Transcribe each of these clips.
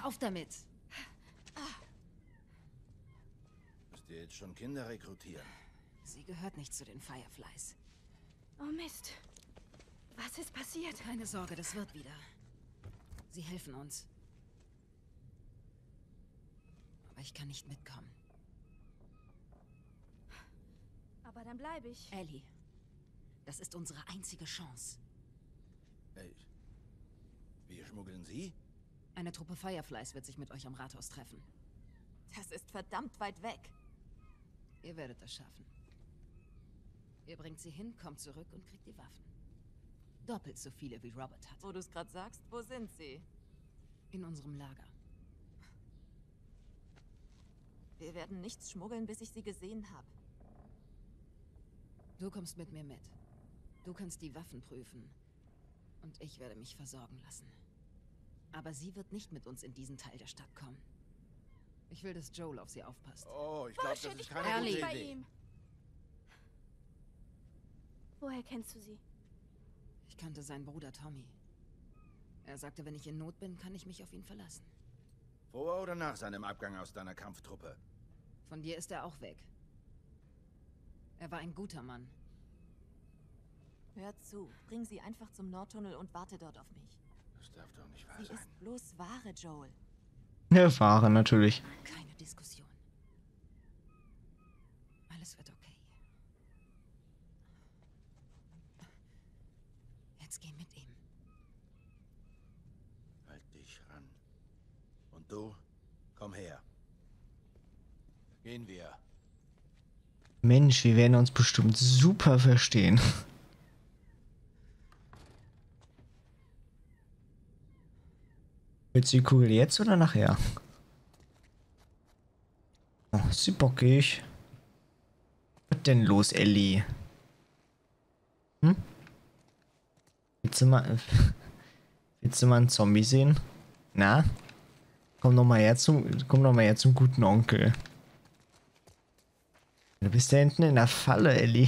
auf damit. Müsst ihr jetzt schon Kinder rekrutieren? Sie gehört nicht zu den Fireflies. Oh Mist. Was ist passiert? Keine Sorge, das wird wieder. Sie helfen uns. Aber ich kann nicht mitkommen. Aber dann bleibe ich. Ellie, das ist unsere einzige Chance. Hey, wir schmuggeln sie? Eine Truppe Fireflies wird sich mit euch am Rathaus treffen. Das ist verdammt weit weg. Ihr werdet das schaffen. Ihr bringt sie hin, kommt zurück und kriegt die Waffen. Doppelt so viele wie Robert hat. Wo du es gerade sagst, wo sind sie? In unserem Lager. Wir werden nichts schmuggeln, bis ich sie gesehen habe. Du kommst mit mir mit. Du kannst die Waffen prüfen. Und ich werde mich versorgen lassen. Aber sie wird nicht mit uns in diesen Teil der Stadt kommen. Ich will, dass Joel auf sie aufpasst. Oh, ich glaube, das Shit, ist ich keine bin gute nicht bei Idee. ihm. Woher kennst du sie? Ich kannte seinen Bruder Tommy. Er sagte, wenn ich in Not bin, kann ich mich auf ihn verlassen. Vor oder nach seinem Abgang aus deiner Kampftruppe? Von dir ist er auch weg. Er war ein guter Mann. Hör zu, bring sie einfach zum Nordtunnel und warte dort auf mich. Das darf doch nicht wahr Sie sein. ist bloß Ware, Joel. Ja, Ware natürlich. Keine Diskussion. Alles wird okay. Jetzt geh mit ihm. Halt dich ran. Und du, komm her. Gehen wir. Mensch, wir werden uns bestimmt super verstehen. Willst du die Kugel jetzt oder nachher? Oh, ist sie bockig. Was denn los, Ellie? Hm? Willst du mal einen Zombie sehen? Na? Komm noch mal her zum guten Onkel. Du bist da hinten in der Falle, Ellie.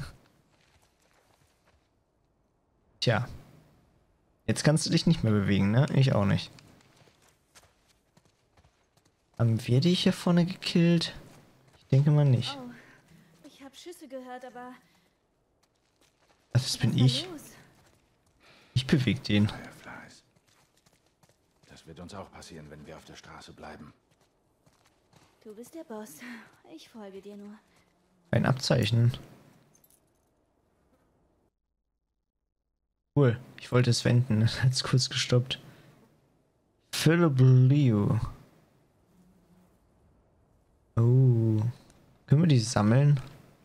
Tja. Jetzt kannst du dich nicht mehr bewegen, ne? Ich auch nicht. Haben wir dich hier vorne gekillt? Ich denke mal nicht. Oh, ich habe Schüsse gehört, aber Das bin was war ich. los? Ich bewege den. Fireflies. Das wird uns auch passieren, wenn wir auf der Straße bleiben. Du bist der Boss. Ich folge dir nur. Ein Abzeichen. Cool. Ich wollte es wenden. Das hat es kurz gestoppt. Philip Liu. Oh. Können wir die sammeln?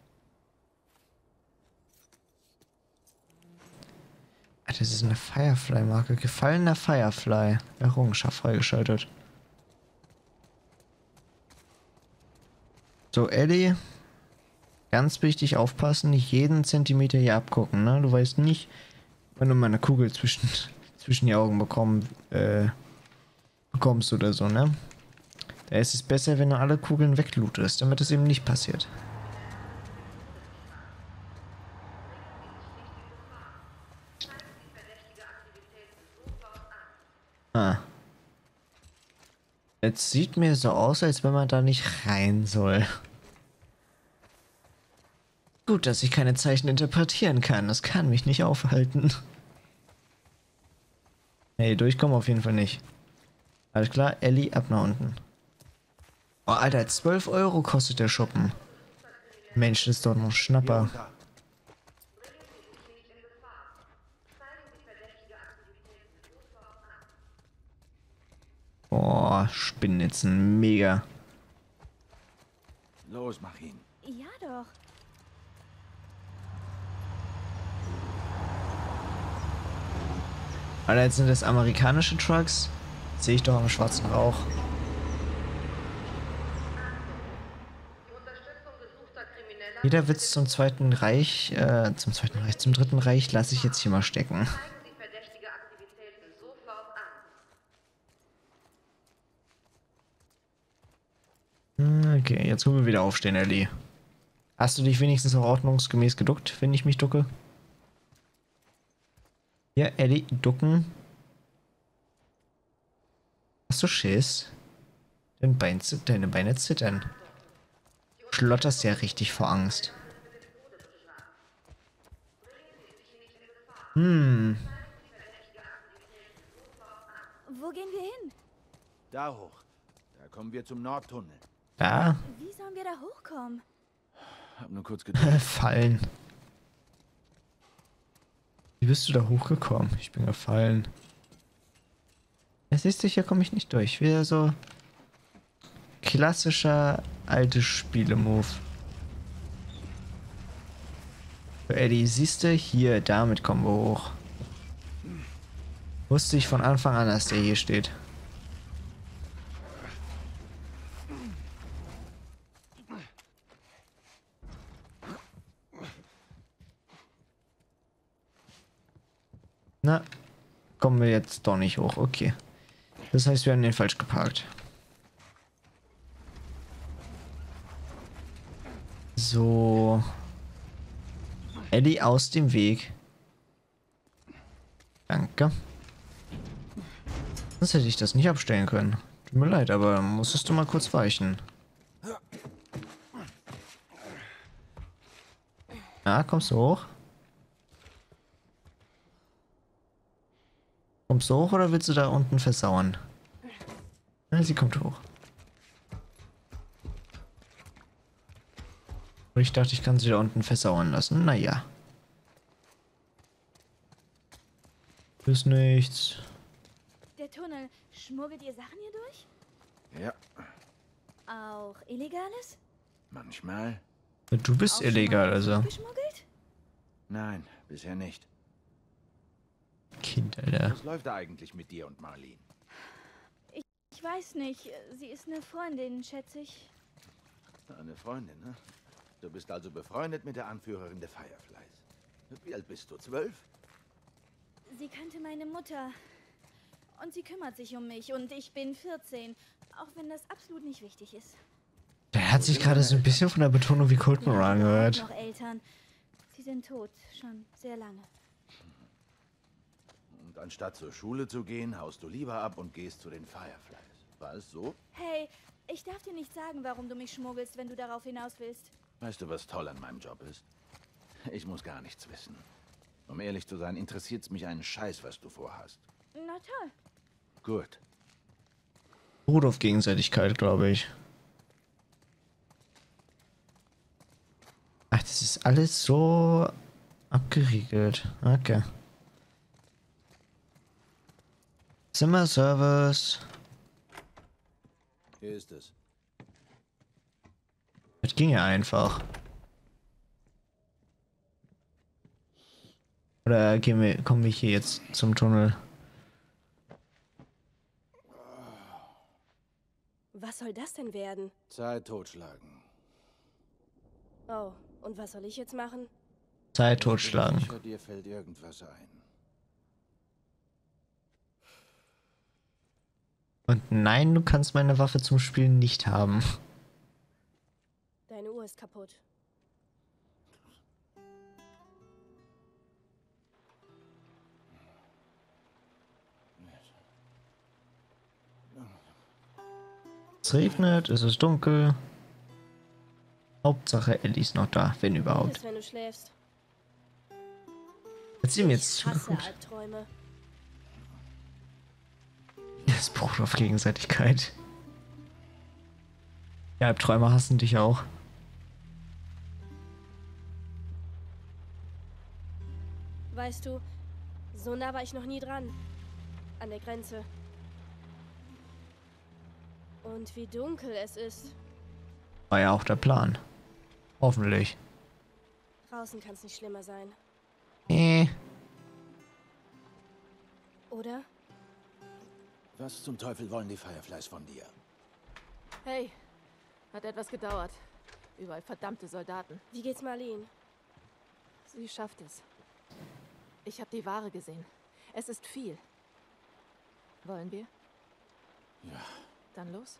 Ah, das ist eine Firefly-Marke. Gefallener Firefly. Errungenschaft freigeschaltet. So, Ellie. Ganz wichtig aufpassen, nicht jeden Zentimeter hier abgucken, ne? Du weißt nicht, wenn du mal eine Kugel zwischen die Augen bekommst oder so, ne? Da ist es besser, wenn du alle Kugeln weglootest, damit es eben nicht passiert. Ah. Jetzt sieht mir so aus, als wenn man da nicht rein soll. Gut, dass ich keine Zeichen interpretieren kann. Das kann mich nicht aufhalten. Nee, durchkommen auf jeden Fall nicht. Alles klar, Ellie, ab nach unten. Oh, Alter, 12 Euro kostet der Schuppen. Mensch, das ist doch noch ein Schnapper. Boah, Spinnnetzen, mega. Los, mach ihn. Ja doch. Alter, jetzt sind das amerikanische Trucks. Sehe ich doch am schwarzen Rauch. Jeder Witz zum Zweiten Reich, zum Dritten Reich lasse ich jetzt hier mal stecken. Okay, jetzt können wir wieder aufstehen, Ellie. Hast du dich wenigstens noch ordnungsgemäß geduckt, wenn ich mich ducke? Ja, Ellie, ducken. Hast du Schiss? Deine Beine zittern. Schlotterst ja richtig vor Angst. Hm. Wo gehen wir hin? Da hoch. Da kommen wir zum Nordtunnel. Da? Wie sollen wir da hochkommen? Hab nur kurz gedacht. Fallen. Wie bist du da hochgekommen? Ich bin gefallen. Ja, siehst du, hier komme ich nicht durch. Wieder so klassischer altes Spiele-Move. So, Eddie, siehst du, hier, damit kommen wir hoch. Wusste ich von Anfang an, dass der hier steht. Na, kommen wir jetzt doch nicht hoch. Okay. Das heißt, wir haben den falsch geparkt. So. Eddie aus dem Weg. Danke. Sonst hätte ich das nicht abstellen können. Tut mir leid, aber musstest du mal kurz weichen. Na, kommst du hoch? Kommst du hoch oder willst du da unten versauern? Na, sie kommt hoch. Und ich dachte, ich kann sie da unten versauern lassen. Naja. Ist nichts. Der Tunnel, schmuggelt ihr Sachen hier durch? Ja, Auch Illegales? manchmal. Du bist Auch illegal, schon mal also. geschmuggelt? Nein, bisher nicht. Kind, Alter. Was läuft da eigentlich mit dir und Marlene? Ich weiß nicht. Sie ist eine Freundin, schätze ich. Eine Freundin, ne? Du bist also befreundet mit der Anführerin der Fireflies. Wie alt bist du? 12? Sie kannte meine Mutter. Und sie kümmert sich um mich. Und ich bin 14. Auch wenn das absolut nicht wichtig ist. Der hat sich gerade so ein bisschen von der Betonung wie Colton Wir haben angehört. auch noch Eltern. Sie sind tot. Schon sehr lange. Und anstatt zur Schule zu gehen, haust du lieber ab und gehst zu den Fireflies. War es so? Hey, ich darf dir nicht sagen, warum du mich schmuggelst, wenn du darauf hinaus willst. Weißt du, was toll an meinem Job ist? Ich muss gar nichts wissen. Um ehrlich zu sein, interessiert es mich einen Scheiß, was du vorhast. Na toll. Gut. Beruht auf Gegenseitigkeit, glaube ich. Ach, das ist alles so abgeriegelt. Okay. Zimmerservice. Hier ist es. Das ging ja einfach. Oder kommen wir hier jetzt zum Tunnel? Was soll das denn werden? Zeit totschlagen. Oh, und was soll ich jetzt machen? Zeit totschlagen. Ich bin sicher, dir fällt irgendwas ein. Und nein, du kannst meine Waffe zum Spielen nicht haben. Deine Uhr ist kaputt. Es regnet, es ist dunkel. Hauptsache, Ellie ist noch da, wenn Gut überhaupt. ist, wenn du schläfst. Hat sie mir jetzt Ich hasse zugeguckt? Albträume. Das beruht auf Gegenseitigkeit. Die Albträume hassen dich auch. Weißt du, so nah war ich noch nie dran. An der Grenze. Und wie dunkel es ist. War ja auch der Plan. Hoffentlich. Draußen kann es nicht schlimmer sein. Oder? Was zum Teufel wollen die Fireflies von dir? Hey, hat etwas gedauert. Überall verdammte Soldaten. Wie geht's Marlene? Sie schafft es. Ich habe die Ware gesehen. Es ist viel. Wollen wir? Ja. Dann los.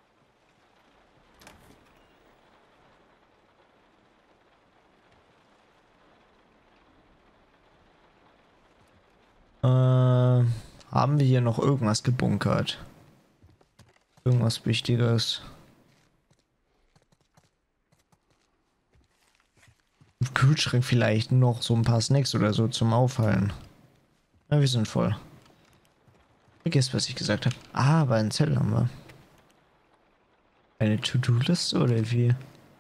Haben wir hier noch irgendwas gebunkert? Irgendwas Wichtiges. Im Kühlschrank vielleicht noch so ein paar Snacks oder so zum Aufhalten. Na, wir sind voll. Vergesst, was ich gesagt habe. Ah, aber einen Zettel haben wir. Eine To-Do-Liste oder wie?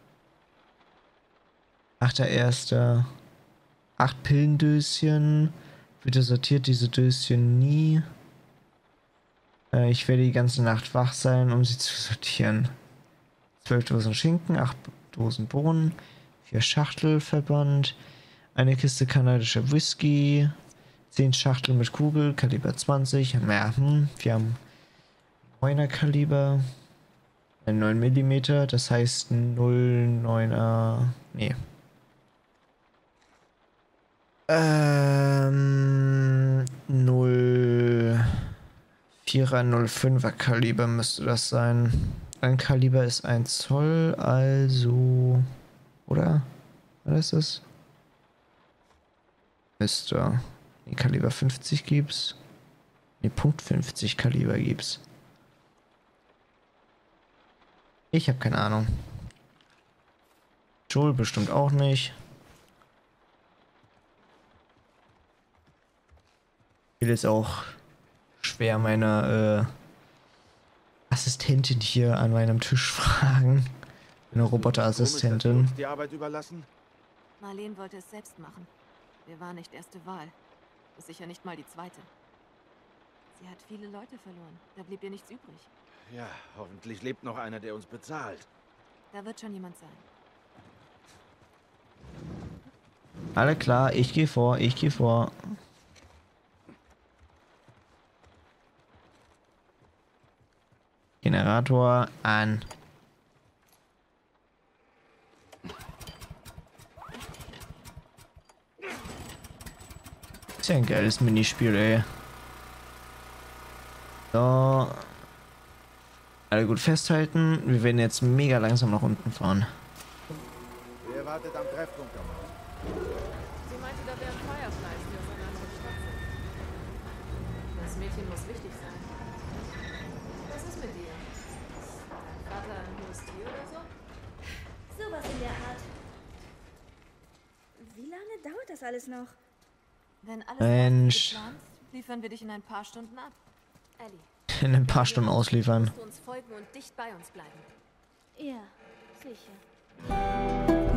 8.1. 8 Pillendöschen. Bitte sortiert diese Döschen nie. Ich werde die ganze Nacht wach sein, um sie zu sortieren. 12 Dosen Schinken, 8 Dosen Bohnen, 4 Schachtelverband, eine Kiste kanadischer Whisky, 10 Schachteln mit Kugel, Kaliber 20. Ja, wir haben 9er Kaliber, ein 9 mm, das heißt 0,9er, nee. 0,4er, 0,5er Kaliber müsste das sein. Ein Kaliber ist 1 Zoll, also... Oder? Was ist das? Müsste... Nee, Kaliber 50 gibt's. Nee, Punkt 50 Kaliber gibt's. Ich habe keine Ahnung. Joel bestimmt auch nicht. Ich will jetzt auch schwer meine Assistentin hier an meinem Tisch fragen. Eine Roboterassistentin. Die Arbeit überlassen? Marlene wollte es selbst machen. Wir waren nicht erste Wahl. Ist sicher nicht mal die zweite. Sie hat viele Leute verloren. Da blieb ihr nichts übrig. Ja, hoffentlich lebt noch einer, der uns bezahlt. Da wird schon jemand sein. Alle klar, ich gehe vor, ich gehe vor. Generator an. Ist ja ein geiles Minispiel, ey. So. Alle gut festhalten. Wir werden jetzt mega langsam nach unten fahren. Wer wartet am Treffpunkt? Sie meinte, da wären Fireflies, die aus einer anderen Stadt sind. Das Mädchen muss wichtig sein. Was ist mit dir? Dein Vater ein hohes Tier oder so? Sowas in der Art. Wie lange dauert das alles noch? Wenn alles Mensch. geplant, liefern wir dich in ein paar Stunden ab. Ellie, In ein paar Stunden ausliefern. musst du uns folgen und dicht bei uns bleiben. Ja, sicher.